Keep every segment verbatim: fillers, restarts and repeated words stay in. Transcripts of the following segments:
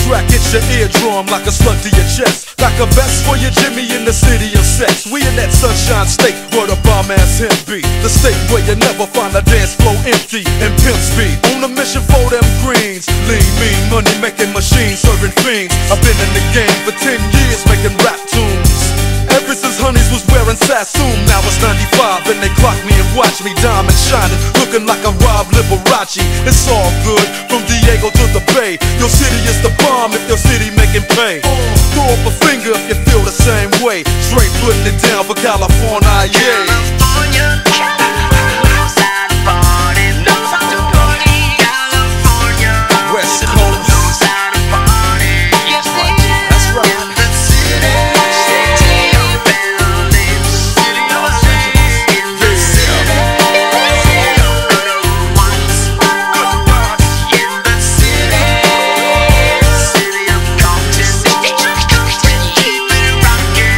track hits your eardrum like a slug to your chest, like a vest for your Jimmy in the city of sex. We in that sunshine state where the bomb ass hemp be, the state where you never find a dance floor empty and pimp speed. On a mission for them greens, lean, mean, money making machines, serving fiends. I've been in the game for ten years making rap tunes. Ever since Honeys was wearing Sassoon, now it's ninety-five and they clock me and watch me diamond shining, looking like a Rob Liberace. It's all good from Diego to the Bay. Your city is the bomb if your city making pay. Throw up a finger if you feel the same way. Straight putting it down for California, yeah. California, knows how to party, knows how to party. California, West Coast, knows how to party. Yes, that's right. in the city, city of Berlin, city of Los Angeles, in the city, city of good old ones, good ones. In the city, city of Compton, keep it rockin', keep it rockin'.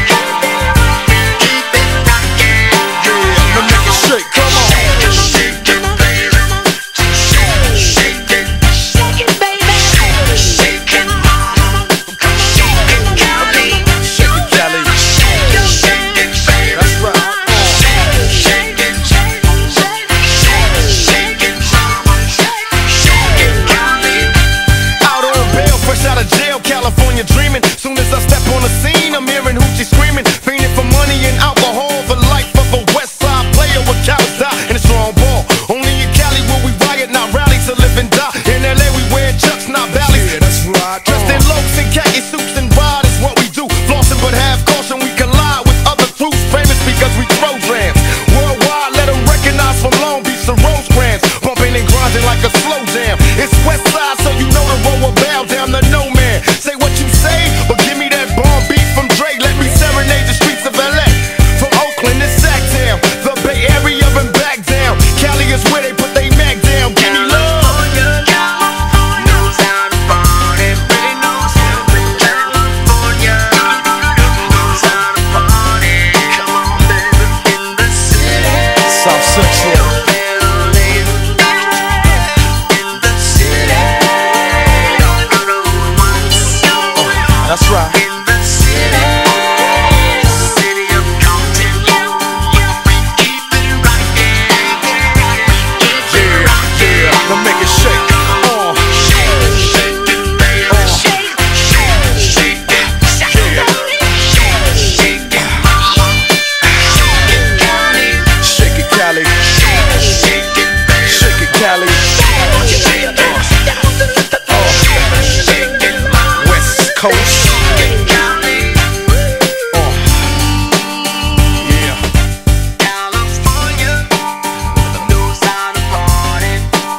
Now make it shake, come on. Shake it, shake it, baby. Shake it, shake it, shake it, baby. Shake it, mama. Shake it, Cali. Shake it, Cali. Shake it, shake it, baby. That's right. Shake it, shake it, shake it, shake it, shake it, mama. Shake it, Cali. Out on bail, fresh out of jail, California dreaming. Soon as I step on the scene, I'm hearing hoochie screaming, fiending for money and alcohol, the life of a West Side player with cowards die and a strong ball. Only in Cali will we riot, not rally to live and die. In L A we wear chucks, not valleys. Yeah, that's right. Dressed in locs and khaki suits and ride is what we do. Flossing but have caution, we collide with other crews, famous because we throw grams. Worldwide, let them recognize from Long Beach to Rosecrans. Bumping and grinding like a slow jam. It's West Side, so you know the road will bow down to no man. Say what you say, but give me that bomb beat from Dre. Let me serenade the streets of L A. From Oakland to Sacktown, the Bay Area and back down. Cali is where they put they Mac down. Give me love. California, knows how to party, really knows how to. California, knows how to party. Come on, baby, in the city. South Central. Berlin, in the city. Good old ones. That's right. In the city, city of Compton. We keep it rockin', keep it rockin'. Now make it shake. Uh. Shake it, shake it, baby. Shake it, shake it, shake it, shake it, shake it, mama. Shake it, Cali. Shake it, Cali. Shake it, shake it, baby. Shake it, Cali. Shake it, shake it, shake it, mama. West Coast. Shake it, Cali. Uh. Yeah. California knows how to party.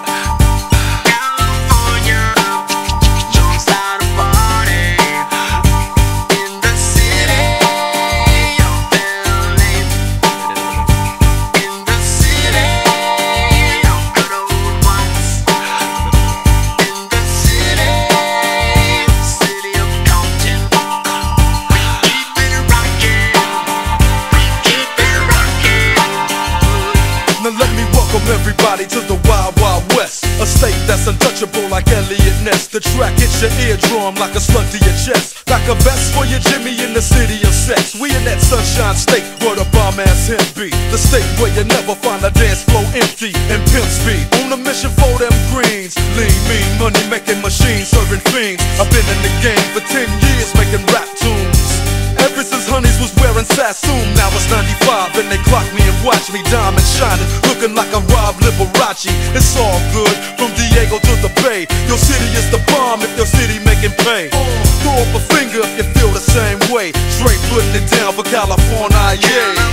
California knows how to party. In the city of Berlin, in the city of good old ones, in the city, city of Compton. We keep it rockin', we keep it rockin'. Now let me welcome everybody to the Wild Wild West, a state that's untouchable like Elliot Ness. The track hits your eardrum like a slug to your chest, like a vest for your Jimmy in the city of sex. We in that sunshine state where the bomb ass hemp be, the state where you never find a dance floor empty and pimp speed. On a mission for them greens, lean, mean, money making machines, serving fiends. I've been in the game for ten years making rap tunes. Ever since Honeys was wearing Sassoon, now it's ninety-five and they clock me and watch me diamond shining, looking like a Rob Liberace. It's all good from Diego to the Bay. Your city is the bomb if your city making pay. Throw up a finger if you feel the same way. Straight putting it down for California, yeah.